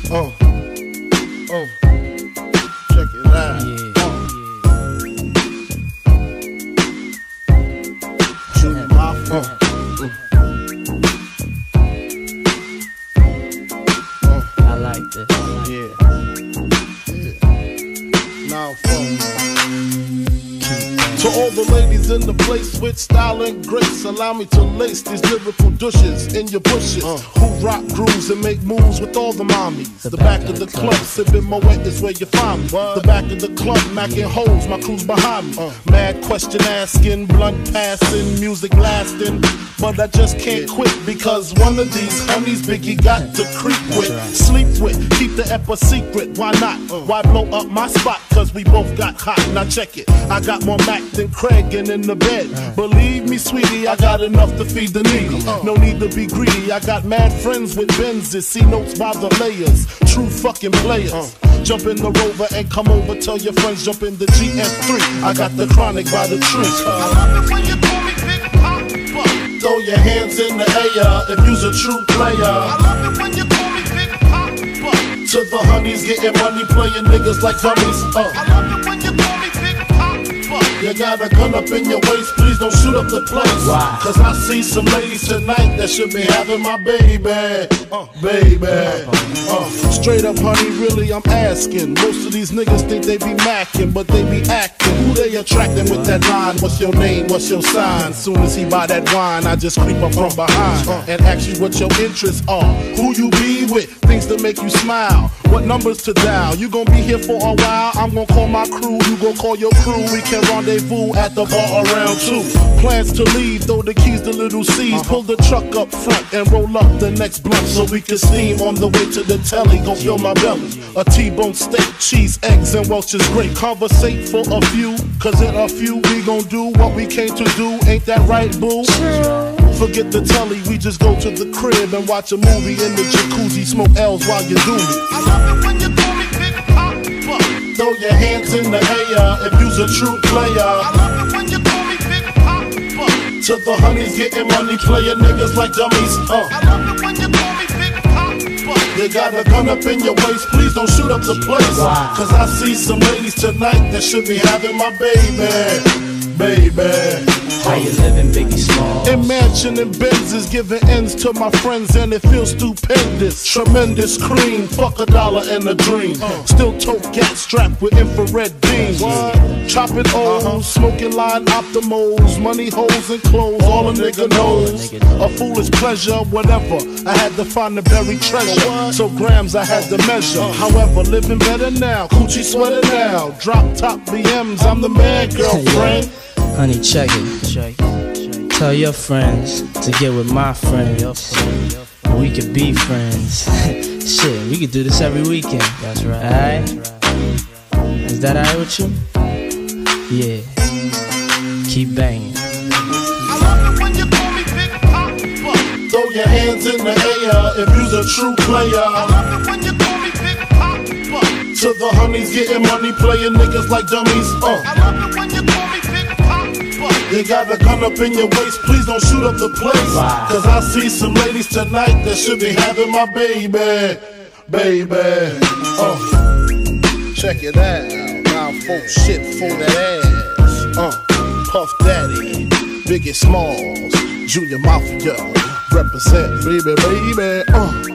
Check it out. Junior Mafia. I like this. Now phone. To all the ladies in the place with style and grace, allow me to lace these lyrical douches in your bushes. Who rock grooves and make moves with all the mommies. The back of the club, sipping Moet is where you find me. The back of the club, macking holes, my crew's behind me. Mad question asking, blunt passing, music lasting. But I just can't quit because one of these honeys Biggie got to creep with, sleep with, keep the ep a secret. Why not? Why blow up my spot? Cause we both got hot. Now check it. I got more Mac than Craig and in the bed. Believe me, sweetie, I got enough to feed the needy. No need to be greedy. I got mad friends with Benzes. See notes by the layers. True fucking players. Jump in the Rover and come over. Tell your friends jump in the GS3. I got the chronic by the tree. I love it when you call me Big Papa. Throw your hands in the air if you's a true player. I love it when you call me Big Papa. To the honeys getting money, playing niggas like dummies. I love it when you call me Big Papa. You got a gun up in your waist, please don't shoot up the place. Why? Cause I see some ladies tonight that should be having my baby. Straight up, honey, really, I'm asking. Most of these niggas think they be macking, but they be acting. Who they attracting with that line? What's your name? What's your sign? Soon as he buy that wine, I just creep up from behind and ask you what your interests are. Who you be with? Things that make you smile. What numbers to dial? You gon' be here for a while. I'm gon' call my crew. You gon' call your crew. We can rendezvous at the bar around 2. Plans to leave, throw the keys to little C's. Pull the truck up front and roll up the next blunt so we can steam on the way to the telly. Gon' fill my belly. A T-bone steak, cheese, eggs, and Welch's grape. Conversate for a few, cause in a few we gon' do what we came to do. Ain't that right, boo? Forget the telly, we just go to the crib and watch a movie in the jacuzzi. Smoke L's while you do me. I love it when you call me Big Papa. Throw your hands in the air if you's a true player. I love it when you call me Big Papa. To the honeys getting money, playing niggas like dummies. I love it when you call me Big Papa. You got a gun up in your waist, please don't shoot up the place. Cause I see some ladies tonight that should be having my baby. How you living, Biggie Small? In mansion and Benzes, giving ends to my friends and it feels stupendous. Tremendous cream, fuck $1 and a dream. Still tote gas strapped with infrared beams. Chopping O's, smoking line optimals, money holes and clothes, all a nigga knows. A foolish pleasure, whatever. I had to find the buried treasure, so grams I had to measure. However, living better now, coochie sweater now. Drop top BMs, I'm the man, girlfriend. Honey, check it. Tell your friends to get with my friends. We could be friends. Shit, we could do this every weekend. That's right. Alright? Is that alright with you? Yeah. Keep banging. I love it when you call me Big Papa. Throw your hands in the air if you's a true player. I love it when you call me Big Papa. To the honeys getting money, playing niggas like dummies. I love it when you call me Big Papa. You got a gun up in your waist, please don't shoot up the place. Cause I see some ladies tonight that should be having my baby. Check it out. Now folks shit for that ass. Puff Daddy, Biggie Smalls, Junior Mafia, represent baby.